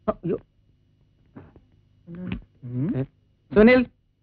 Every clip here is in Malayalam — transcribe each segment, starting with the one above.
സുനിൽ.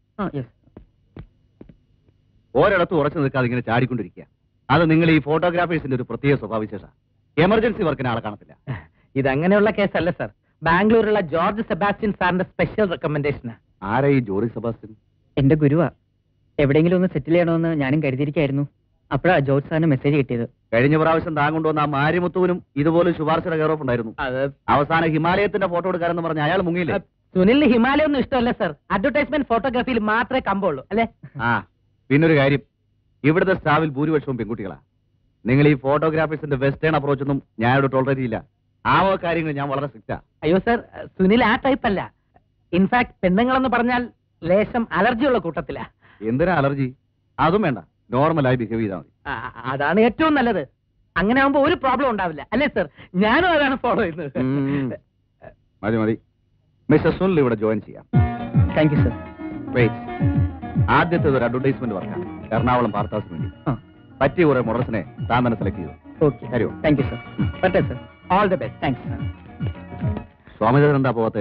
ഒരിടത്ത് ഉറച്ചു നിൽക്കാതെ ഇങ്ങനെ ചാടിക്കൊണ്ടിരിക്കുക. അത് നിങ്ങൾ ഈ ഫോട്ടോഗ്രാഫേഴ്സിന്റെ ഒരു പ്രത്യേക സ്വഭാവവിശേഷം. എമർജൻസി വർക്കിന് ആളെ കാണത്തില്ല. ഇതങ്ങനെയുള്ള കേസല്ല സർ. ബാംഗ്ലൂരിലുള്ള ജോർജ് സെബാസ്റ്റ്യൻ സാറിന്റെ സ്പെഷ്യൽ റെക്കമെൻഡേഷനാ. ആരാ ഈ ജോർജ് സെബാസ്റ്റ്യൻ? എന്റെ ഗുരുവാ. എവിടെയെങ്കിലും ഒന്ന് സെറ്റിൽ ചെയ്യണമെന്ന് ഞാനും കരുതിയിരിക്കായിരുന്നു. അപ്പോഴാ ജോർജ് സാറിന് മെസ്സേജ് കിട്ടിയത്. കഴിഞ്ഞ പ്രാവശ്യം താൻ കൊണ്ടുവന്ന ആ മാരിമുത്തുവിനും ഇതുപോലെ ശുപാർശയുടെ കെയർ ഓഫ് ഉണ്ടായിരുന്നു. അവസാനം ഹിമാലയത്തിന്റെ ഫോട്ടോ എടുക്കാരെന്ന് പറഞ്ഞ അയാൾ മുങ്ങിയില്ലേ? സുനിലിന് ഹിമാലയം ഒന്നും ഇഷ്ടമല്ല സർ. അഡ്വർടൈസ്മെന്റ് ഫോട്ടോഗ്രാഫിയിൽ മാത്രമേ കമ്പുള്ളൂ അല്ലേ? ആ, പിന്നൊരു കാര്യം, ഇവിടുത്തെ സ്റ്റാഫിൽ ഭൂരിപക്ഷവും പെൺകുട്ടികളാ. നിങ്ങൾ ഈ ഫോട്ടോഗ്രാഫേഴ്സിന്റെ വെസ്റ്റേൺ അപ്രോച്ച് ഒന്നും ഞാൻ ഇവിടെ ടോളറേറ്റ് ചെയ്യില്ല. ആ കാര്യങ്ങൾ ഞാൻ വളരെ സ്ട്രിക്റ്റാ. അയ്യോ സർ, സുനിൽ ആ ടൈപ്പ് അല്ല. ഇൻഫാക്ട് പെണ്ണുങ്ങളെന്ന് പറഞ്ഞാൽ ലേശം അലർജിയുള്ള കൂട്ടത്തിലാ. എന്തിനാ അലർജി? അതും വേണ്ട, നോർമലായി ബിഹേവ് ചെയ്താൽ മതി. അതാണ് ഏറ്റവും നല്ലത്. അങ്ങനെ ആവുമ്പോ ഒരു പ്രോബ്ലം ഉണ്ടാവില്ല അല്ലേ സർ? ഞാനും അതാണ് ഫോളോ ചെയ്യുന്നത്. മതി മതി. മിസ്റ്റർ സുനിൽ ഇവിടെ ജോയിൻ ചെയ്യാം. Thank you sir. വെയിറ്റ്, ആദ്യത്തെ ഒരു അഡ്വർടൈസ്മെന്റ് വർക്കാണ് എറണാകുളം പാർത്താസിന് വേണ്ടി. പറ്റിയ കുറെ മോഡൽസിനെ താൻ തന്നെ സെലക്ട് ചെയ്തു. Okay, thank you sir. പറ്റേ sir. All the best. Thanks. Swamidevan എന്താ പോവാത്തെ?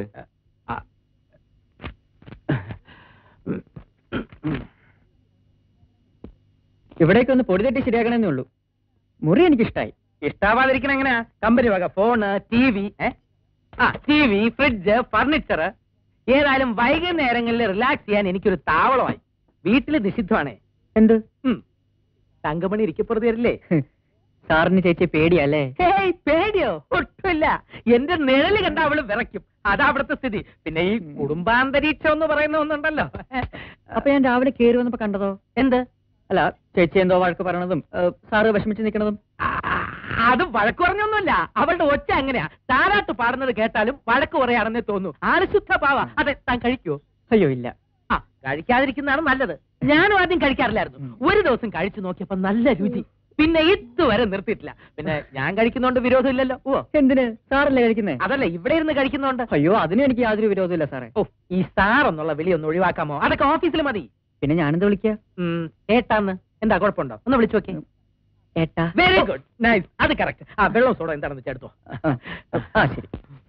ഇവിടേക്ക് ഒന്ന് പൊടി തട്ടി ശരിയാക്കണമെന്നേ ഉള്ളൂ. മുറി എനിക്കിഷ്ടായി. ഇഷ്ടാവാതിരിക്കണ എങ്ങനെയാ? കമ്പനി വക phone, T V, fridge, furniture. ഏതായാലും വൈകുന്നേരങ്ങളിൽ റിലാക്സ് ചെയ്യാൻ എനിക്കൊരു താവളമായി. വീട്ടില് നിഷിദ്ധമാണേ. എന്ത്? തങ്കമണി ഇരിക്കപ്പുറത്ത് തരില്ലേ? സാറിന് ചേച്ചി പേടിയല്ലേ? പേടിയോ? ഒട്ടുമില്ല. എന്റെ നിഴല് കണ്ട അവള് വിറയ്ക്കും. അതാ അവിടുത്തെ സ്ഥിതി. പിന്നെ ഈ കുടുംബാന്തരീക്ഷം എന്ന് പറയുന്ന ഒന്നുണ്ടല്ലോ. അപ്പൊ ഞാൻ രാവിലെ കയറി വന്നപ്പോ കണ്ടതോ? എന്ത്? അല്ല, ചേച്ചി എന്തോ വഴക്ക് പറയണതും സാറ് വിഷമിച്ച് നിൽക്കണതും. അത് വഴക്ക് പറഞ്ഞൊന്നുമില്ല. അവളുടെ ഒച്ച അങ്ങനെയാ. താരാട്ട് പാടുന്നത് കേട്ടാലും വഴക്ക് പറയാണെന്നേ തോന്നൂ. ആള് ശുദ്ധ പാവ. അതെ, താൻ കഴിക്കുവോ? അയ്യോ ഇല്ല. കഴിക്കാതിരിക്കുന്നതാണ് നല്ലത്. ഞാനും ആദ്യം കഴിക്കാറില്ലായിരുന്നു. ഒരു ദിവസം കഴിച്ചു നോക്കിയപ്പോ നല്ല രുചി. പിന്നെ ഇതുവരെ നിർത്തിയിട്ടില്ല. പിന്നെ ഞാൻ കഴിക്കുന്നോണ്ട് വിരോധം ഇല്ലല്ലോ. ഓ, എന്തിന്? സാറല്ലേ കഴിക്കുന്നേ? അതല്ല, ഇവിടെ ഇരുന്ന് കഴിക്കുന്നോണ്ട്. അയ്യോ, അതിന് എനിക്ക് യാതൊരു വിരോധമില്ല സാറേ. ഓ, ഈ സാർ എന്നുള്ള വിളി ഒന്ന് ഒഴിവാക്കാമോ? അതൊക്കെ ഓഫീസിൽ മതി. പിന്നെ ഞാനെന്താ വിളിക്കുക? ഏട്ടാന്ന്. എന്താ കുഴപ്പമുണ്ടോ? ഒന്ന് വിളിച്ചു നോക്കി. ഏട്ടാ. Very good, nice. അത് കറക്റ്റ്. വെള്ളം സോഡ എന്താണെന്ന് വെച്ചെടുത്തോ. ശരി.